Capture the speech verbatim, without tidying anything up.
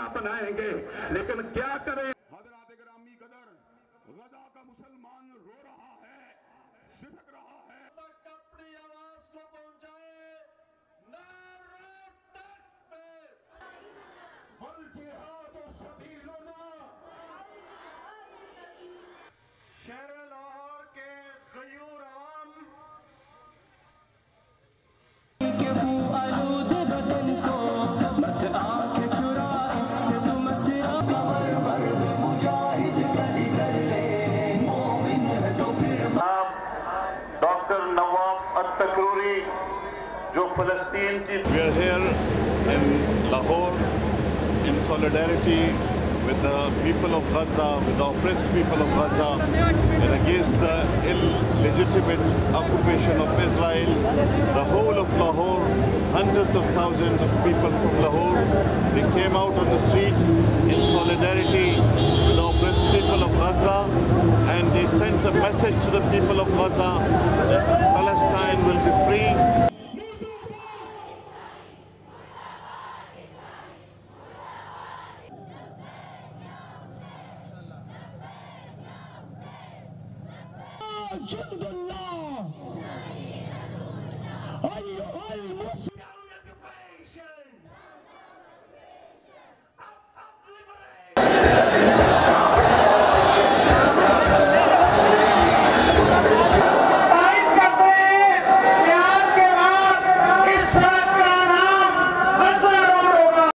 अपनाएंगे, लेकिन क्या करें? हज़रात गिरामी कदर, गजा का मुसलमान रो रहा है, सिसक रहा है, तक अपनी आवाज को पहुंचाए। नारे तकबीर, वल जिहाद सबीलुना। शहर लाहौर के गयूर आवाम जो फलस्तीन की We are here in Lahore in solidarity with the people of Gaza, with the oppressed people of Gaza, and against the illegitimate occupation of Israel. The whole of Lahore, hundreds of thousands of people from Lahore, they came out on the streets in solidarity with the oppressed people of Gaza, and they sent a message to the people of Gaza that Palestine will be free. جند الله